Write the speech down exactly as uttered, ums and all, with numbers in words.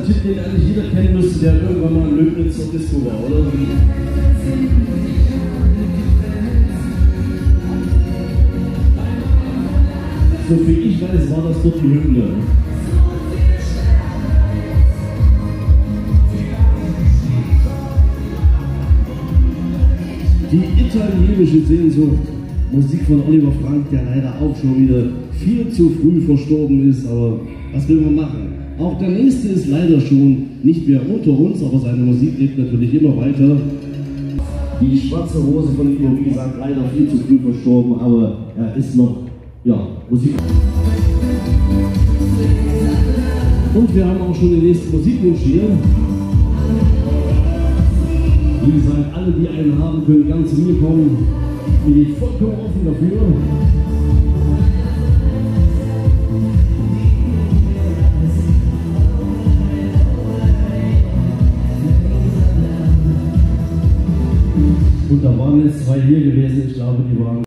Tipp, den eigentlich jeder kennen müsste, der irgendwann mal in Löbnitz auf Disco war, oder? So viel ich weiß, war das dort die Hymne. Die italienische Sehnsucht, Musik von Oliver Frank, der leider auch schon wieder viel zu früh verstorben ist, aber was will man machen? Auch der nächste ist leider schon nicht mehr unter uns, aber seine Musik lebt natürlich immer weiter. Die Schwarze Rose von ihm, wie gesagt, leider viel zu früh verstorben, aber er ist noch, ja, Musik. Und wir haben auch schon den nächsten Musikwunsch hier. Wie gesagt, alle, die einen haben, können ganz zu mir kommen. Ich bin vollkommen offen dafür. Und da waren jetzt zwei hier gewesen, ich glaube, die waren